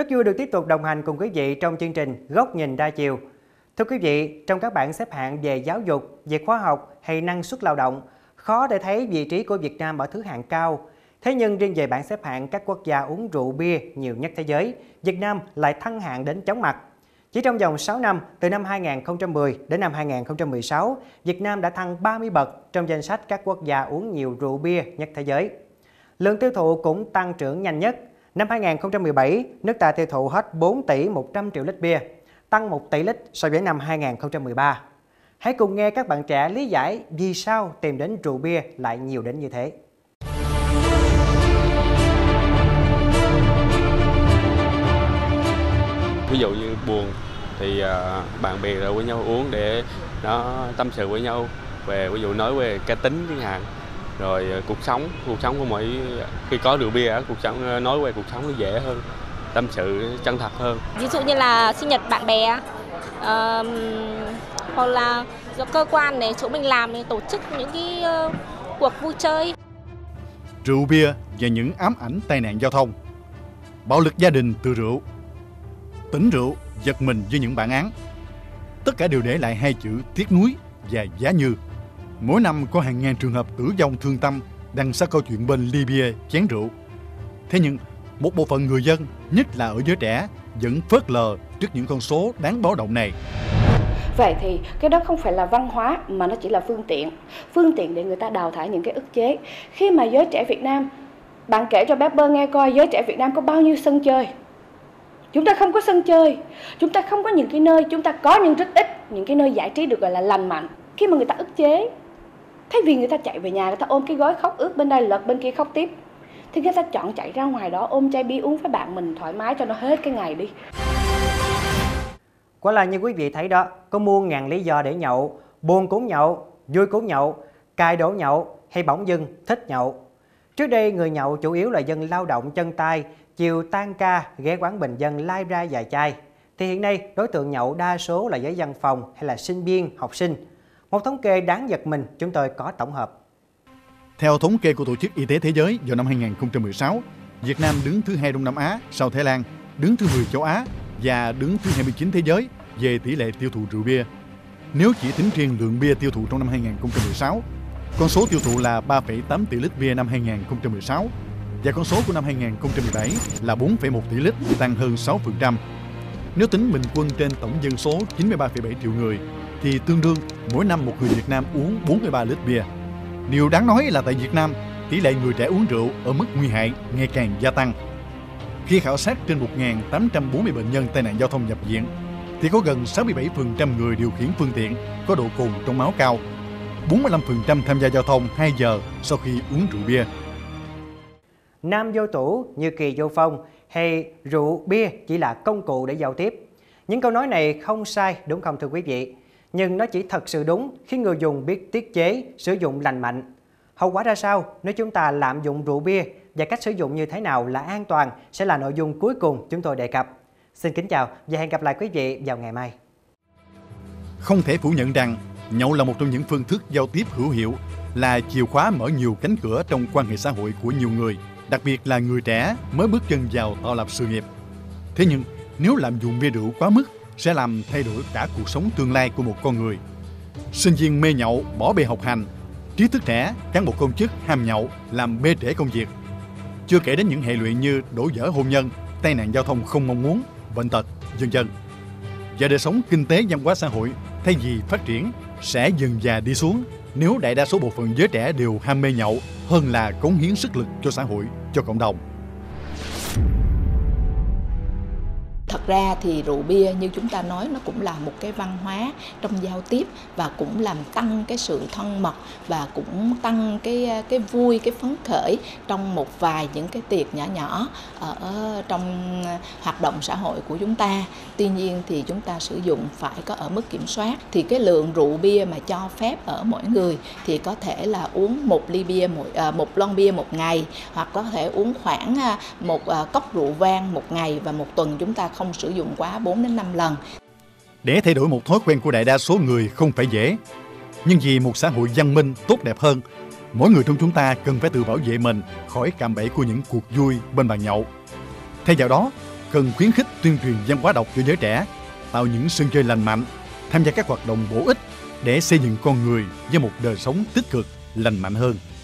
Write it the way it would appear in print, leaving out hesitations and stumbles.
vui được tiếp tục đồng hành cùng quý vị trong chương trình Góc nhìn đa chiều. Thưa quý vị, trong các bảng xếp hạng về giáo dục, về khoa học hay năng suất lao động, khó để thấy vị trí của Việt Nam ở thứ hạng cao. Thế nhưng riêng về bảng xếp hạng các quốc gia uống rượu bia nhiều nhất thế giới, Việt Nam lại thăng hạng đến chóng mặt. Chỉ trong vòng 6 năm, từ năm 2010 đến năm 2016, Việt Nam đã thăng 30 bậc trong danh sách các quốc gia uống nhiều rượu bia nhất thế giới. Lượng tiêu thụ cũng tăng trưởng nhanh nhất. Năm 2017, nước ta tiêu thụ hết 4 tỷ 100 triệu lít bia, tăng 1 tỷ lít so với năm 2013. Hãy cùng nghe các bạn trẻ lý giải vì sao tìm đến rượu bia lại nhiều đến như thế. Ví dụ như buồn thì bạn bè rồi với nhau uống để nó tâm sự với nhau về, ví dụ nói về cá tính chẳng hạn, rồi cuộc sống của mỗi khi có rượu bia, cuộc sống nói về cuộc sống nó dễ hơn, tâm sự chân thật hơn. Ví dụ như là sinh nhật bạn bè, hoặc là do cơ quan này chỗ mình làm thì tổ chức những cái cuộc vui chơi. Rượu bia và những ám ảnh tai nạn giao thông, bạo lực gia đình từ rượu, tỉnh rượu giật mình với những bản án. Tất cả đều để lại hai chữ tiếc nuối và giá như. Mỗi năm có hàng ngàn trường hợp tử vong thương tâm đằng sau câu chuyện bên ly bia chén rượu. Thế nhưng một bộ phận người dân, nhất là ở giới trẻ, vẫn phớt lờ trước những con số đáng báo động này. Vậy thì cái đó không phải là văn hóa mà nó chỉ là phương tiện để người ta đào thải những cái ức chế. Khi mà giới trẻ Việt Nam, bạn kể cho Pepper nghe coi giới trẻ Việt Nam có bao nhiêu sân chơi. Chúng ta không có sân chơi, chúng ta không có những cái nơi, chúng ta có nhưng rất ít những cái nơi giải trí được gọi là lành mạnh. Khi mà người ta ức chế, thay vì người ta chạy về nhà, người ta ôm cái gói khóc ướt bên đây lật bên kia khóc tiếp, thì người ta chọn chạy ra ngoài đó ôm chai bia uống với bạn mình thoải mái cho nó hết cái ngày đi. Quả là như quý vị thấy đó, có muôn ngàn lý do để nhậu, buồn cũng nhậu, vui cũng nhậu, cài đổ nhậu hay bỗng dưng thích nhậu. Trước đây người nhậu chủ yếu là dân lao động chân tay, chiều tan ca ghé quán bình dân lai ra vài chai. Thì hiện nay đối tượng nhậu đa số là giới văn phòng hay là sinh viên, học sinh. Một thống kê đáng giật mình chúng tôi có tổng hợp. Theo thống kê của Tổ chức Y tế Thế giới vào năm 2016, Việt Nam đứng thứ 2 Đông Nam Á sau Thái Lan, đứng thứ 10 châu Á và đứng thứ 29 thế giới về tỷ lệ tiêu thụ rượu bia. Nếu chỉ tính riêng lượng bia tiêu thụ trong năm 2016, con số tiêu thụ là 3,8 tỷ lít bia năm 2016 và con số của năm 2017 là 4,1 tỷ lít, tăng hơn 6%. Nếu tính bình quân trên tổng dân số 93,7 triệu người thì tương đương mỗi năm một người Việt Nam uống 43 lít bia. Điều đáng nói là tại Việt Nam, tỷ lệ người trẻ uống rượu ở mức nguy hại ngày càng gia tăng. Khi khảo sát trên 1.840 bệnh nhân tai nạn giao thông nhập viện, thì có gần 67% người điều khiển phương tiện có độ cồn trong máu cao, 45% tham gia giao thông 2 giờ sau khi uống rượu bia. Nam vô tủ như kỳ vô phong hay rượu bia chỉ là công cụ để giao tiếp. Những câu nói này không sai đúng không thưa quý vị? Nhưng nó chỉ thật sự đúng khi người dùng biết tiết chế, sử dụng lành mạnh. Hậu quả ra sao nếu chúng ta lạm dụng rượu bia và cách sử dụng như thế nào là an toàn sẽ là nội dung cuối cùng chúng tôi đề cập. Xin kính chào và hẹn gặp lại quý vị vào ngày mai. Không thể phủ nhận rằng nhậu là một trong những phương thức giao tiếp hữu hiệu, là chìa khóa mở nhiều cánh cửa trong quan hệ xã hội của nhiều người, đặc biệt là người trẻ mới bước chân vào tạo lập sự nghiệp. Thế nhưng nếu lạm dụng bia rượu quá mức sẽ làm thay đổi cả cuộc sống tương lai của một con người. Sinh viên mê nhậu bỏ bê học hành, trí thức trẻ, cán bộ công chức ham nhậu làm bê trễ công việc. Chưa kể đến những hệ lụy như đổ vỡ hôn nhân, tai nạn giao thông không mong muốn, bệnh tật, vân vân. Và đời sống kinh tế văn hóa xã hội thay vì phát triển sẽ dần dà đi xuống nếu đại đa số bộ phận giới trẻ đều ham mê nhậu hơn là cống hiến sức lực cho xã hội, cho cộng đồng. Thật ra thì rượu bia như chúng ta nói nó cũng là một cái văn hóa trong giao tiếp và cũng làm tăng cái sự thân mật và cũng tăng cái vui, cái phấn khởi trong một vài những cái tiệc nhỏ nhỏ ở trong hoạt động xã hội của chúng ta. Tuy nhiên thì chúng ta sử dụng phải có ở mức kiểm soát. Thì cái lượng rượu bia mà cho phép ở mỗi người thì có thể là uống một lon bia một ngày, hoặc có thể uống khoảng một cốc rượu vang một ngày, và một tuần chúng ta không sử dụng quá 4 đến 5 lần. Để thay đổi một thói quen của đại đa số người không phải dễ. Nhưng vì một xã hội văn minh tốt đẹp hơn, mỗi người trong chúng ta cần phải tự bảo vệ mình khỏi cạm bẫy của những cuộc vui bên bàn nhậu. Thay vào đó, cần khuyến khích tuyên truyền văn hóa đọc cho giới trẻ, tạo những sân chơi lành mạnh, tham gia các hoạt động bổ ích để xây dựng con người với một đời sống tích cực, lành mạnh hơn.